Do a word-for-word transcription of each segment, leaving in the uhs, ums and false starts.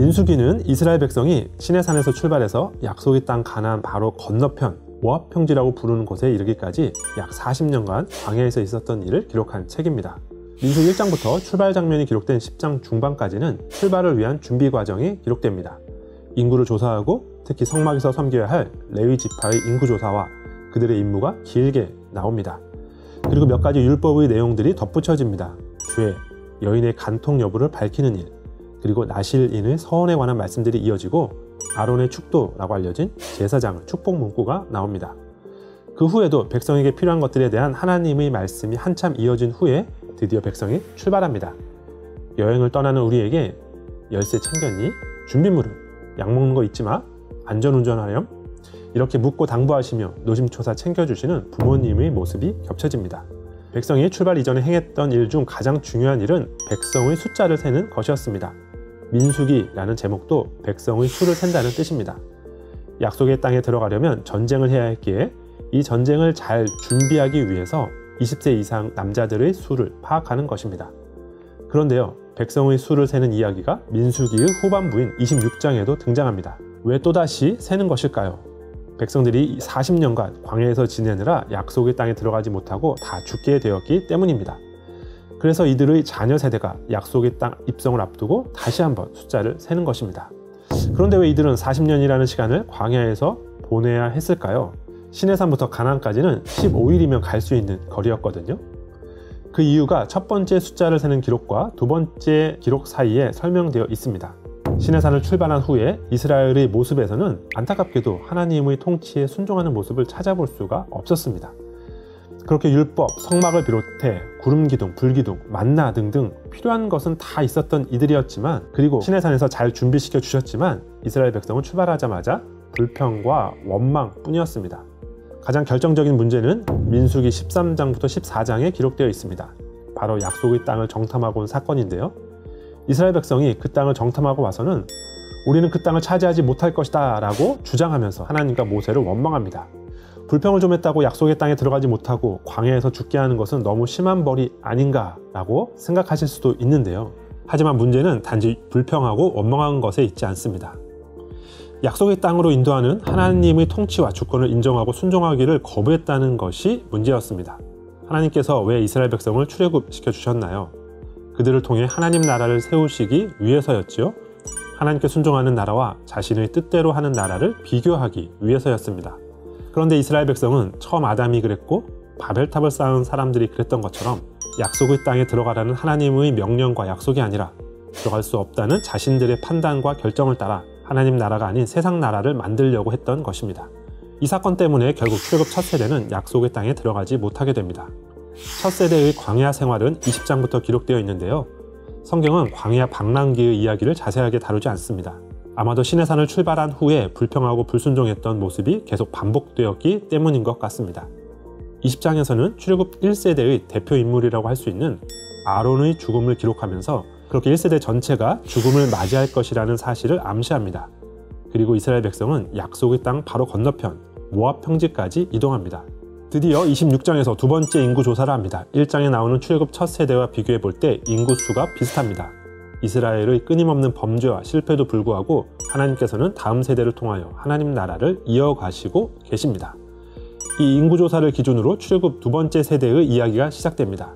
민수기는 이스라엘 백성이 시내산에서 출발해서 약속의 땅 가나안 바로 건너편 모압 평지라고 부르는 곳에 이르기까지 약 사십 년간 광야에서 있었던 일을 기록한 책입니다. 민수기 일 장부터 출발 장면이 기록된 십 장 중반까지는 출발을 위한 준비 과정이 기록됩니다. 인구를 조사하고 특히 성막에서 섬겨야 할 레위 지파의 인구 조사와 그들의 임무가 길게 나옵니다. 그리고 몇 가지 율법의 내용들이 덧붙여집니다. 죄, 여인의 간통 여부를 밝히는 일, 그리고 나실인의 서원에 관한 말씀들이 이어지고 아론의 축도라고 알려진 제사장 축복 문구가 나옵니다. 그 후에도 백성에게 필요한 것들에 대한 하나님의 말씀이 한참 이어진 후에 드디어 백성이 출발합니다. 여행을 떠나는 우리에게 열쇠 챙겼니? 준비물은? 약 먹는 거 잊지 마? 안전운전하렴? 이렇게 묻고 당부하시며 노심초사 챙겨주시는 부모님의 모습이 겹쳐집니다. 백성이 출발 이전에 행했던 일 중 가장 중요한 일은 백성의 숫자를 세는 것이었습니다. 민수기라는 제목도 백성의 수를 센다는 뜻입니다. 약속의 땅에 들어가려면 전쟁을 해야 했기에 이 전쟁을 잘 준비하기 위해서 이십 세 이상 남자들의 수를 파악하는 것입니다. 그런데요, 백성의 수를 세는 이야기가 민수기의 후반부인 이십육 장에도 등장합니다. 왜 또다시 세는 것일까요? 백성들이 사십 년간 광야에서 지내느라 약속의 땅에 들어가지 못하고 다 죽게 되었기 때문입니다. 그래서 이들의 자녀 세대가 약속의 땅 입성을 앞두고 다시 한번 숫자를 세는 것입니다. 그런데 왜 이들은 사십 년이라는 시간을 광야에서 보내야 했을까요? 시내산부터 가나안까지는 십오 일이면 갈 수 있는 거리였거든요. 그 이유가 첫 번째 숫자를 세는 기록과 두 번째 기록 사이에 설명되어 있습니다. 시내산을 출발한 후에 이스라엘의 모습에서는 안타깝게도 하나님의 통치에 순종하는 모습을 찾아볼 수가 없었습니다. 그렇게 율법, 성막을 비롯해 구름기둥, 불기둥, 만나 등등 필요한 것은 다 있었던 이들이었지만, 그리고 시내산에서 잘 준비시켜 주셨지만 이스라엘 백성은 출발하자마자 불평과 원망 뿐이었습니다. 가장 결정적인 문제는 민수기 십삼 장부터 십사 장에 기록되어 있습니다. 바로 약속의 땅을 정탐하고 온 사건인데요. 이스라엘 백성이 그 땅을 정탐하고 와서는 우리는 그 땅을 차지하지 못할 것이다 라고 주장하면서 하나님과 모세를 원망합니다. 불평을 좀 했다고 약속의 땅에 들어가지 못하고 광야에서 죽게 하는 것은 너무 심한 벌이 아닌가 라고 생각하실 수도 있는데요. 하지만 문제는 단지 불평하고 원망한 것에 있지 않습니다. 약속의 땅으로 인도하는 하나님의 통치와 주권을 인정하고 순종하기를 거부했다는 것이 문제였습니다. 하나님께서 왜 이스라엘 백성을 출애굽시켜 주셨나요? 그들을 통해 하나님 나라를 세우시기 위해서였지요. 하나님께 순종하는 나라와 자신의 뜻대로 하는 나라를 비교하기 위해서였습니다. 그런데 이스라엘 백성은 처음 아담이 그랬고 바벨탑을 쌓은 사람들이 그랬던 것처럼 약속의 땅에 들어가라는 하나님의 명령과 약속이 아니라 들어갈 수 없다는 자신들의 판단과 결정을 따라 하나님 나라가 아닌 세상 나라를 만들려고 했던 것입니다. 이 사건 때문에 결국 출애굽 첫 세대는 약속의 땅에 들어가지 못하게 됩니다. 첫 세대의 광야 생활은 이십 장부터 기록되어 있는데요. 성경은 광야 방랑기의 이야기를 자세하게 다루지 않습니다. 아마도 시내산을 출발한 후에 불평하고 불순종했던 모습이 계속 반복되었기 때문인 것 같습니다. 이십 장에서는 출애굽 일 세대의 대표 인물이라고 할 수 있는 아론의 죽음을 기록하면서 그렇게 일 세대 전체가 죽음을 맞이할 것이라는 사실을 암시합니다. 그리고 이스라엘 백성은 약속의 땅 바로 건너편 모압 평지까지 이동합니다. 드디어 이십육 장에서 두 번째 인구 조사를 합니다. 일 장에 나오는 출애굽 첫 세대와 비교해 볼 때 인구수가 비슷합니다. 이스라엘의 끊임없는 범죄와 실패도 불구하고 하나님께서는 다음 세대를 통하여 하나님 나라를 이어가시고 계십니다. 이 인구조사를 기준으로 출애굽 두 번째 세대의 이야기가 시작됩니다.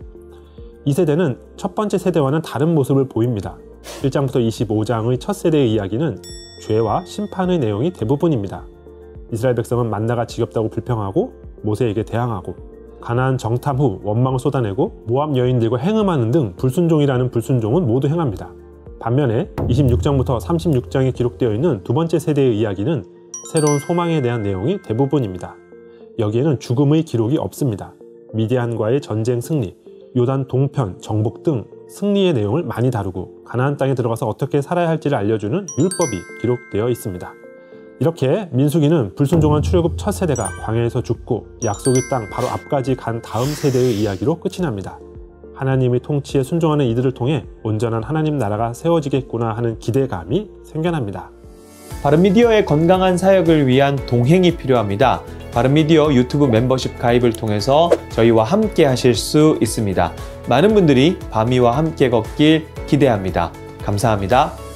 이 세대는 첫 번째 세대와는 다른 모습을 보입니다. 일 장부터 이십오 장의 첫 세대의 이야기는 죄와 심판의 내용이 대부분입니다. 이스라엘 백성은 만나가 지겹다고 불평하고 모세에게 대항하고 가나안 정탐 후 원망을 쏟아내고 모압 여인들과 행음하는 등 불순종이라는 불순종은 모두 행합니다. 반면에 이십육 장부터 삼십육 장에 기록되어 있는 두 번째 세대의 이야기는 새로운 소망에 대한 내용이 대부분입니다. 여기에는 죽음의 기록이 없습니다. 미디안과의 전쟁 승리, 요단 동편, 정복 등 승리의 내용을 많이 다루고 가나안 땅에 들어가서 어떻게 살아야 할지를 알려주는 율법이 기록되어 있습니다. 이렇게 민수기는 불순종한 출애굽 첫 세대가 광야에서 죽고 약속의 땅 바로 앞까지 간 다음 세대의 이야기로 끝이 납니다. 하나님의 통치에 순종하는 이들을 통해 온전한 하나님 나라가 세워지겠구나 하는 기대감이 생겨납니다. 바른미디어의 건강한 사역을 위한 동행이 필요합니다. 바른미디어 유튜브 멤버십 가입을 통해서 저희와 함께 하실 수 있습니다. 많은 분들이 바미와 함께 걷길 기대합니다. 감사합니다.